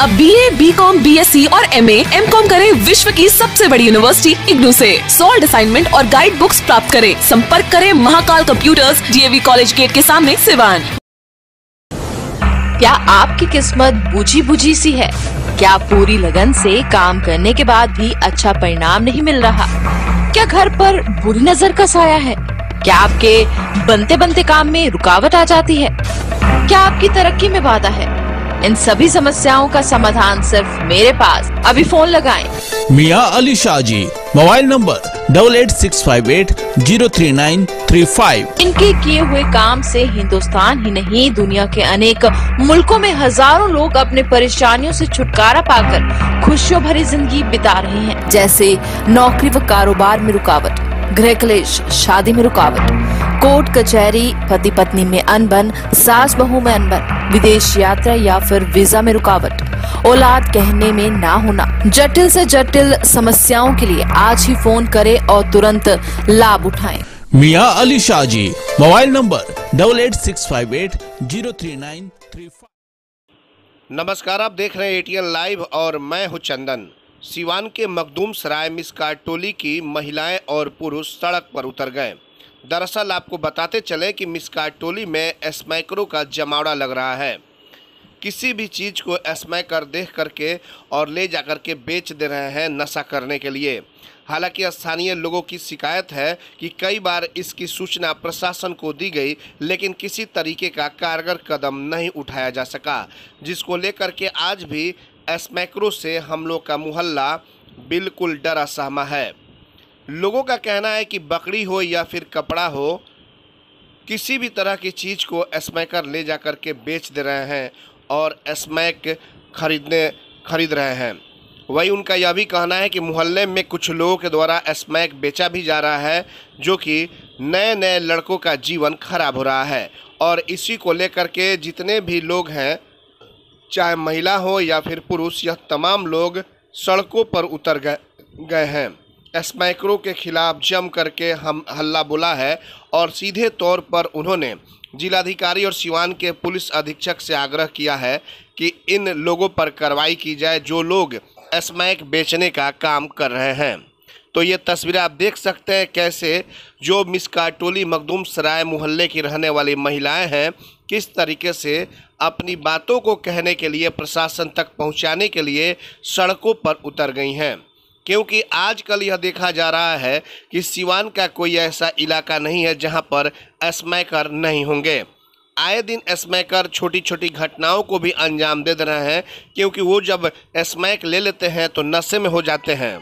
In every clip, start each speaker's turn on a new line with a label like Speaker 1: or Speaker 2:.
Speaker 1: अब BA, BCom, BSc और MA, MCom करें विश्व की सबसे बड़ी यूनिवर्सिटी इग्नू से। सॉल्ड असाइनमेंट और गाइड बुक्स प्राप्त करें। संपर्क करें Mahakal computers, DAV college gate के सामने, सिवान।
Speaker 2: क्या आपकी किस्मत बुझी बुझी सी है? क्या पूरी लगन से काम करने के बाद भी अच्छा परिणाम नहीं मिल रहा? क्या घर पर बुरी नजर का साया है? क्या आपके बनते बनते काम में रुकावट आ जाती है? क्या आपकी तरक्की में बाधा है? इन सभी समस्याओं का समाधान सिर्फ मेरे पास। अभी फोन लगाएं।
Speaker 3: Miyan Ali Shah ji, mobile number 8865803935।
Speaker 2: इनके किए हुए काम से हिंदुस्तान ही नहीं, दुनिया के अनेक मुल्कों में हजारों लोग अपने परेशानियों से छुटकारा पाकर खुशियों भरी जिंदगी बिता रहे हैं। जैसे नौकरी व कारोबार में रुकावट, गृह क्लेश, शादी में रुकावट, कोर्ट कचहरी, पति पत्नी में अनबन, सास बहू में अनबन, विदेश यात्रा या फिर वीजा में रुकावट, औलाद कहने में ना होना। जटिल से जटिल समस्याओं के लिए आज ही फोन करें और तुरंत लाभ उठाएं।
Speaker 3: Miyan Ali Shah ji, mobile number 8865803935।
Speaker 4: नमस्कार, आप देख रहे हैं ATN लाइव और मैं हूं चंदन। सिवान के मखदूम सराय मिसकार टोली की महिलाएं और पुरुष सड़क पर उतर गए। दरअसल आपको बताते चले कि मिसकार टोली में स्मैकरों का जमावड़ा लग रहा है। किसी भी चीज़ को स्मैकर देख करके और ले जा करके बेच दे रहे हैं नशा करने के लिए। हालांकि स्थानीय लोगों की शिकायत है कि कई बार इसकी सूचना प्रशासन को दी गई, लेकिन किसी तरीके का कारगर कदम नहीं उठाया जा सका, जिसको लेकर के आज भी स्मैकरों से हम लोग का मोहल्ला बिल्कुल डरा सहमा है। लोगों का कहना है कि बकरी हो या फिर कपड़ा हो, किसी भी तरह की चीज़ को स्मैकर ले जा कर के बेच दे रहे हैं और स्मैक खरीद रहे हैं। वही उनका यह भी कहना है कि मोहल्ले में कुछ लोगों के द्वारा स्मैक बेचा भी जा रहा है, जो कि नए नए लड़कों का जीवन खराब हो रहा है। और इसी को लेकर के जितने भी लोग हैं, चाहे महिला हो या फिर पुरुष, यह तमाम लोग सड़कों पर उतर गए हैं। स्मैकरों के खिलाफ जम करके हम हल्ला बोला है और सीधे तौर पर उन्होंने जिलाधिकारी और सिवान के पुलिस अधीक्षक से आग्रह किया है कि इन लोगों पर कार्रवाई की जाए जो लोग स्मैक बेचने का काम कर रहे हैं। तो ये तस्वीरें आप देख सकते हैं कैसे जो मिसकार टोली मखदूम सराय मोहल्ले की रहने वाली महिलाएं हैं, किस तरीके से अपनी बातों को कहने के लिए, प्रशासन तक पहुंचाने के लिए सड़कों पर उतर गई हैं। क्योंकि आजकल यह देखा जा रहा है कि सिवान का कोई ऐसा इलाका नहीं है जहां पर स्मैकर नहीं होंगे। आए दिन स्मैकर छोटी छोटी घटनाओं को भी अंजाम दे रहे हैं, क्योंकि वो जब स्मैक ले लेते हैं तो नशे में हो जाते हैं।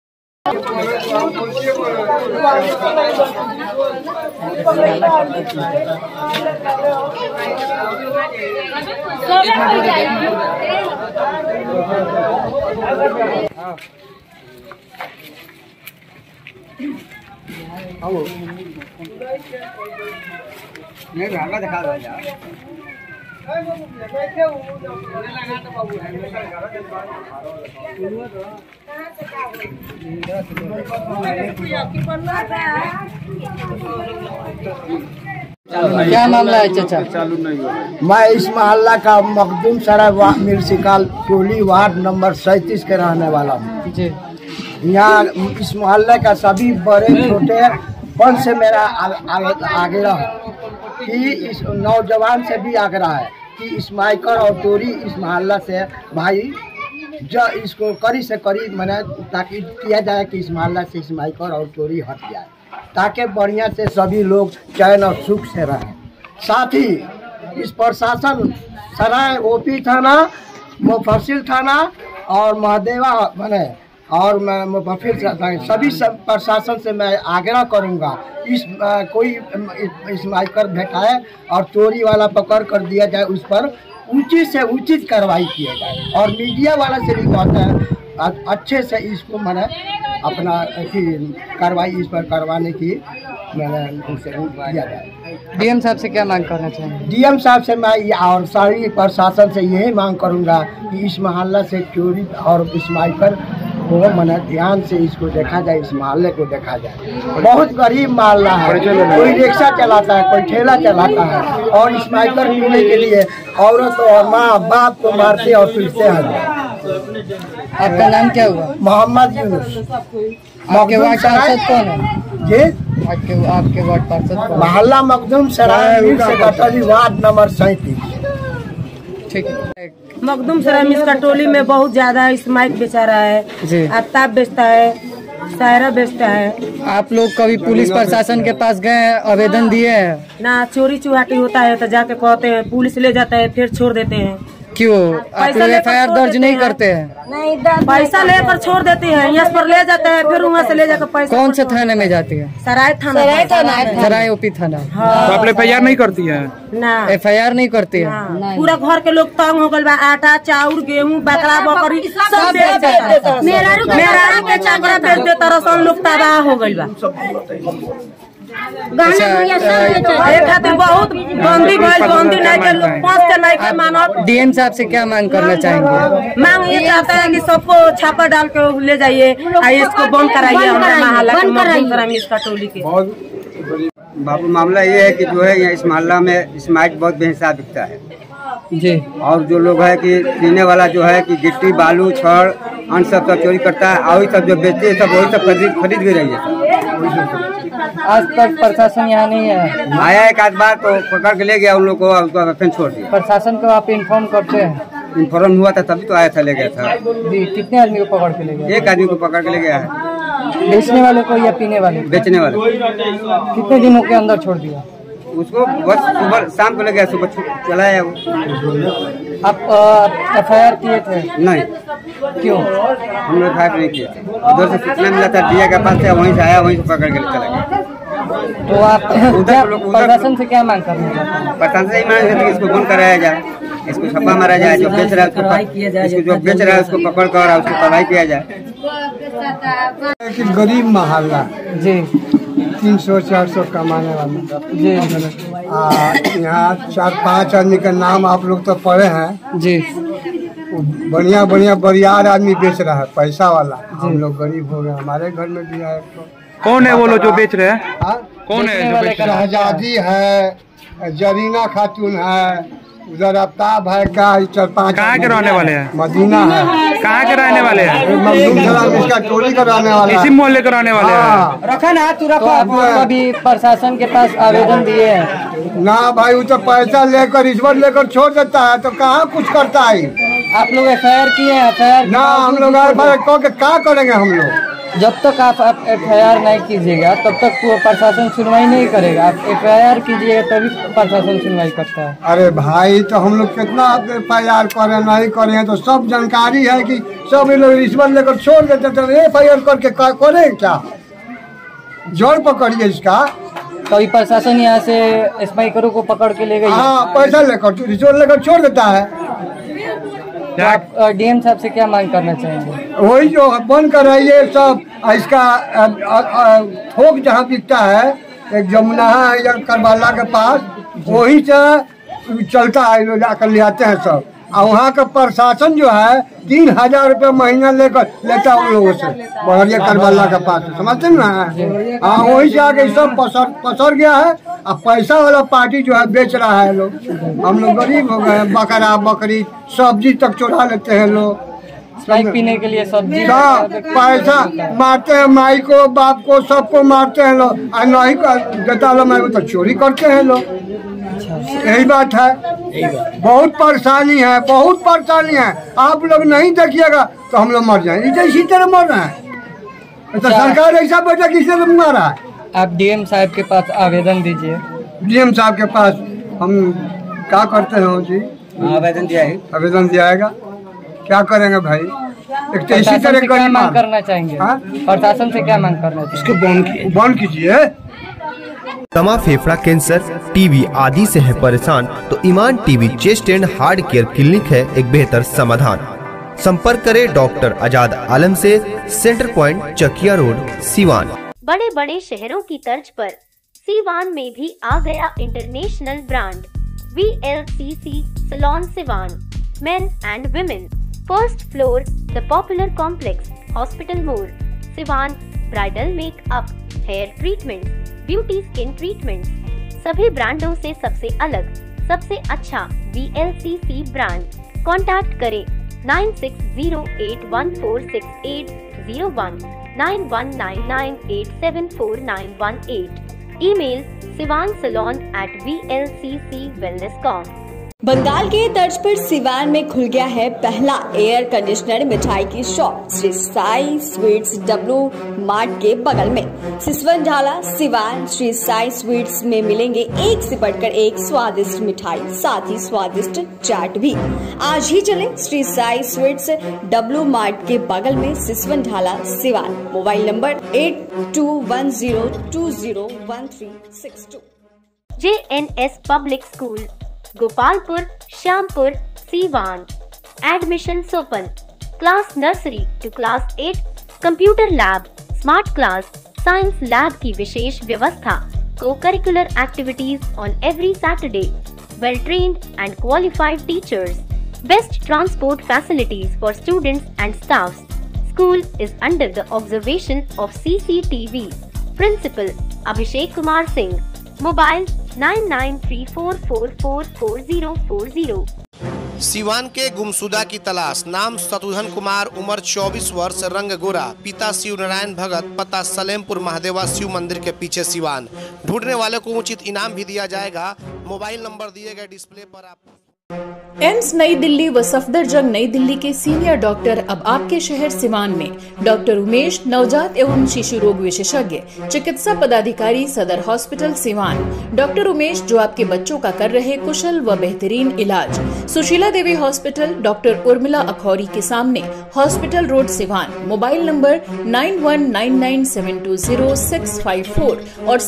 Speaker 5: नहीं भागा दिखा दो यार।
Speaker 6: क्या मामला है चाचा?
Speaker 5: मैं इस मोहल्ला का मखदूम सराय मिर्सिकाल टोली वार्ड नंबर 37 के रहने वाला हूँ। यहाँ इस मोहल्ले का सभी बड़े छोटे पन से मेरा आग्रह कि इस नौजवान से भी आग्रह है कि स्मैकर और चोरी इस मोहल्ला से भाई जो इसको कड़ी से कड़ी मना ताकि किया जाए कि इस मोहल्ला से स्मैकर और चोरी हट जाए, ताकि बढ़िया से सभी लोग चैन और सुख से रहें। साथ ही इस प्रशासन सराय OP थाना, मुफस्सिल थाना और महादेवा बने और मैं मुफस्सिल सभी प्रशासन से मैं आग्रह करूंगा इस कोई स्मैकर भेटाए और चोरी वाला पकड़ कर दिया जाए, उस पर उचित से उचित कार्रवाई किया जाए। और मीडिया वाला से भी कहते हैं अच्छे से इसको मैंने अपना कार्रवाई इस पर करवाने की मैंने उनसे किया जाए।
Speaker 6: DM साहब से क्या मांग करना चाहिए?
Speaker 5: DM साहब से मैं और सारी प्रशासन से यही मांग करूंगा कि इस मोहल्ला से चोरी और स्मैकर को मैंने ध्यान से इसको देखा जाए, इस मोहल्ले को देखा जाए। बहुत गरीब मोहल्ला है, कोई रिक्शा चलाता है, कोई ठेला चलाता है और स्मैकर पीने के लिए औरत और माँ बाप को मारते और पीटते हैं।
Speaker 6: आपका नाम क्या हुआ?
Speaker 5: मोहम्मद यूनुस।
Speaker 6: आपके वार्ड पार्षद कौन है
Speaker 5: जी,
Speaker 6: आपके वार्ड पार्षद कौन है?
Speaker 5: मोहल्ला Makhdoom Sarai secretary ward number 37।
Speaker 6: ठीक है।
Speaker 7: मखदूम सराय मिस्का टोली में बहुत ज्यादा स्माइक बेचा रहा है
Speaker 6: जी।
Speaker 7: आफ्ताब बेचता है, सायरा बेचता है।
Speaker 6: आप लोग कभी पुलिस प्रशासन के पास गए, आवेदन दिए हैं?
Speaker 7: ना चोरी चुहाटी होता है तो जाके कहते हैं, पुलिस ले जाता है, फिर छोड़ देते हैं।
Speaker 6: क्यों आप लोग FIR दर्ज नहीं करते हैं?
Speaker 7: पैसा लेकर छोड़ देते हैं, यहाँ पर ले जाते हैं, फिर वहाँ से ले जाकर पैसा।
Speaker 6: कौन से थाने में जाती है?
Speaker 7: सराय थाना।
Speaker 6: सराय OP थाना।
Speaker 8: तो आप FIR नहीं करती है?
Speaker 7: ना
Speaker 6: FIR नहीं करती है?
Speaker 7: पूरा घर के लोग तंग हो गए बा। आटा चाउर गेहूँ बकरा बकरी सब बेच देता है। मेरा के चाकरा बेच देता रसन, लोग तबाह हो गए बा। एक खातिर बहुत बंदी भइल, बंदी नहीं के लोग 5 के नहीं के मानव।
Speaker 6: DM साहब से क्या मांग करना चाहेंगे?
Speaker 7: मांग ये चाहते हैं कि सबको छापा डाल के ले जाइए और इसको बंद कराइए हमारे मोहल्ला के मखदूम सराय मिस्का टोली के।
Speaker 9: बाबू मामला ये है कि जो है यहाँ इस मोहल्ला में स्माइक बहुत बेहिसाब बिकता है
Speaker 6: जी। और
Speaker 9: जो लोग है कि पीने वाला जो है कि गिट्टी बालू छड़ अन्य सब चोरी करता है, और वही सब जो बेचते हैं सब वही सब खरीद भी रही है।
Speaker 6: आज तक प्रशासन यहाँ नहीं है?
Speaker 9: आया एक आध बार तो पकड़ के ले गया उन लोग को, उसको फिर छोड़ दिया।
Speaker 6: प्रशासन को आप इन्फॉर्म करते हैं?
Speaker 9: इन्फॉर्म हुआ था तभी तो आया था, ले गया था
Speaker 6: जी। कितने आदमी को पकड़ के ले गया?
Speaker 9: एक आदमी को पकड़ के ले गया है।
Speaker 6: बेचने वाले को या पीने वाले?
Speaker 9: बेचने वाले।
Speaker 6: कितने दिनों के अंदर छोड़ दिया
Speaker 9: उसको? बस सुबह शाम को ले गया, सुबह चलाया वो।
Speaker 6: आप FIR किए थे?
Speaker 9: नहीं।
Speaker 6: क्यों?
Speaker 9: हम लोग FIR नहीं किए थे। उधर से सूचना मिला था DA के पास से, वहीं से आया, वहीं से पकड़ के चला गया।
Speaker 6: तो आप प्रशासन से क्या मांग करना चाहते हैं?
Speaker 9: प्रशासन से ही मांग करते हैं कि इसको बंद कराया जाए, इसको छापा मारा जाए, जो बेच रहा है उसको, जो बेच रहा है उसको पकड़ कर उसको कार्रवाई किया जाए।
Speaker 5: गरीब मोहल्ला
Speaker 6: जी,
Speaker 5: 300-400 कमाने वाला
Speaker 6: जी।
Speaker 5: यहाँ 4-5 आदमी का नाम आप लोग तो पढ़े हैं
Speaker 6: जी।
Speaker 5: बढ़िया बढ़िया बरियार आदमी बेच रहा है, पैसा वाला। हम लोग गरीब हो गए। हमारे घर में भी है।
Speaker 8: कौन है वो लोग जो बेच रहे हैं? कौन है जो बेच रहे हैं?
Speaker 5: शहजादी है, जरीना खातून है, उधर आफ्ताब है। क्या 4-5
Speaker 8: कहाँ के रहने वाले हैं?
Speaker 5: मदीना है।
Speaker 8: कहाँ के रहने वाले हैं?
Speaker 5: मखदूम सराय इसका टोली का रहने वाला।
Speaker 8: इसी मोहल्ले के रहने वाले हैं?
Speaker 6: रखा ना तू रखो। आप लोग कभी प्रशासन के पास आवेदन दिए हैं?
Speaker 5: ना भाई, वो तो पैसा लेकर रिश्वत लेकर छोड़ देता है, तो कहाँ कुछ करता है।
Speaker 6: आप लोग FIR किए हैं? FIR
Speaker 5: ना हम लोग कह के क्या करेंगे हम लोग?
Speaker 6: जब तक आप FIR नहीं कीजिएगा तब तक प्रशासन सुनवाई नहीं करेगा। आप FIR कीजिएगा तभी प्रशासन सुनवाई करता है।
Speaker 5: अरे भाई, तो हम लोग कितना FIR करें नहीं करें, तो सब जानकारी है कि सब ये लोग रिश्वत लेकर छोड़ देते। तो FIR करके करें क्या? जोर पकड़िए इसका।
Speaker 6: कभी प्रशासन यहाँ से स्पाइकरों को पकड़ के ले गई?
Speaker 5: हाँ, पैसा लेकर रिश्वत लेकर छोड़ देता है।
Speaker 6: तो आप DM साहब से क्या मांग करना चाहेंगे?
Speaker 5: वही जो बंद कराइए सब। इसका थोक जहाँ बिकता है, एक जमुना है या करबाला के पास, वही से चलता है, लोग जाकर ले आते हैं सब। और वहाँ का प्रशासन जो है 3000 रुपये महीना लेकर लेता है उन लोगों से, बहरिया करबाला के पास। समझते ना? हाँ, वही से आके सब पसर गया है। अब पैसा वाला पार्टी जो है बेच रहा है लोग। हम लोग गरीब हो गए। बकरा बकरी सब्जी तक चुरा लेते हैं लोग।
Speaker 6: पीने के लिए सब्जी
Speaker 5: पैसा मारते हैं, माई को बाप को सबको मारते हैं लोग। और नहीं देता लोग माई को तो चोरी करते हैं लोग। यही बात है। बहुत परेशानी है, बहुत परेशानी है। आप लोग नहीं देखिएगा तो हम लोग मर जाएंगे। इसी तरह मर रहे हैं। तो सरकार ऐसा बेटा किसी तरह मारा है।
Speaker 6: आप DM साहब के पास आवेदन दीजिए।
Speaker 5: DM साहब के पास हम क्या करते हैं जी?
Speaker 9: आवेदन दिया है।
Speaker 5: आवेदन दिया है। क्या करेंगे भाई? एक तो इसी तरह
Speaker 6: क्या मांग करना चाहेंगे? प्रशासन से क्या मांग करना चाहिए?
Speaker 5: इसको बंद कीजिए।
Speaker 10: दमा, फेफड़ा कैंसर, टीबी आदि से है परेशान तो Iman TB chest and heart care clinic है एक बेहतर समाधान। संपर्क करें डॉक्टर आजाद आलम से, centre point, Chakia road, Siwan.
Speaker 11: बड़े बड़े शहरों की तर्ज पर सीवान में भी आ गया international brand VLCC salon Siwan, men and women. First floor, the popular complex, hospital मोड़, Siwan. Bridal makeup, hair treatment, beauty skin treatment, सभी ब्रांडों से सबसे अलग, सबसे अच्छा VLCC ब्रांड। कॉन्टैक्ट करें 9608146801 9199874918. Email sivansalon@vlccwellness.com।
Speaker 12: बंगाल के तर्ज पर सिवान में खुल गया है पहला एयर कंडीशनर मिठाई की shop Shri Sai sweets W mart के बगल में। सिसवन ढाला सिवान श्री साई स्वीट्स में मिलेंगे एक से बढ़कर एक स्वादिष्ट मिठाई, साथ ही स्वादिष्ट चाट भी। आज ही चलें Shri Sai sweets W mart के बगल में, Siswan Dhala Siwan. Mobile number 8210201362।
Speaker 11: JNS public school Gopalpur Shyampur Siwan. Admissions open. Class nursery to class 8, computer lab, smart class, science lab की विशेष व्यवस्था, co-curricular activities on every Saturday, well-trained and qualified teachers, best transport facilities for students and staffs. School is under the observation of CCTV. Principal Abhishek Kumar Singh. Mobile 9934444040।
Speaker 4: Siwan के गुमशुदा की तलाश। नाम शत्रुघ्न कुमार, उम्र 24 वर्ष, रंग गोरा, पिता शिव नारायण भगत, पता सलेमपुर महादेवा शिव मंदिर के पीछे सिवान। ढूंढने वाले को उचित इनाम भी दिया जाएगा। मोबाइल नंबर दिए गए डिस्प्ले पर आप।
Speaker 13: एम्स नई दिल्ली व सफदरजंग नई दिल्ली के सीनियर डॉक्टर अब आपके शहर सिवान में। डॉक्टर उमेश, नवजात एवं शिशु रोग विशेषज्ञ, चिकित्सा पदाधिकारी, सदर हॉस्पिटल सिवान। डॉक्टर उमेश जो आपके बच्चों का कर रहे कुशल व बेहतरीन इलाज। सुशीला देवी हॉस्पिटल, डॉक्टर उर्मिला अखौरी के सामने, hospital road Siwan. Mobile number 9199720654 और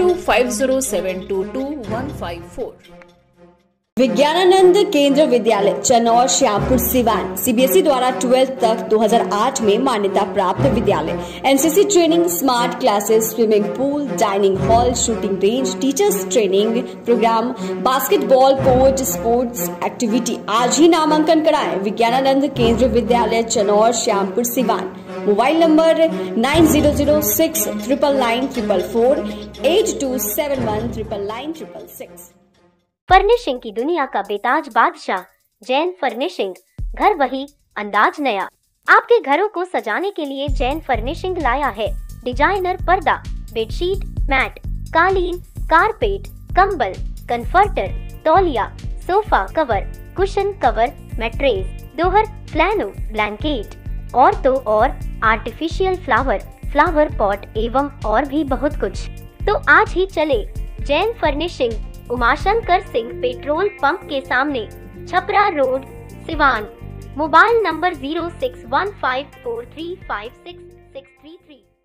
Speaker 13: 7250722154।
Speaker 12: विज्ञानानंद केंद्र विद्यालय चनौर श्यामपुर सिवान सीबीएसई द्वारा 12th तक 2008 में मान्यता प्राप्त विद्यालय। NCC training, smart classes, swimming pool, dining hall, shooting range, teachers training programme, basketball court, sports activity. आज ही नामांकन कराएं। Vigyananand Kendra Vidyalaya Chanaur Shyampur Siwan. Mobile number 9006999444 8271999966।
Speaker 11: Furnishing की दुनिया का बेताज बादशाह जैन फर्निशिंग। घर वही अंदाज नया। आपके घरों को सजाने के लिए जैन फर्निशिंग लाया है डिजाइनर पर्दा, बेडशीट, मैट, कालीन, कारपेट, कंबल, कंफर्टर, तौलिया, sofa cover, cushion cover, mattress, दोहर, फ्लैनो, ब्लैंकेट और तो और आर्टिफिशियल फ्लावर, फ्लावर पॉट एवं और भी बहुत कुछ। तो आज ही चले Jain furnishing, Umashankar Singh petrol pump के सामने, Chapra road Siwan. Mobile number 061543566333।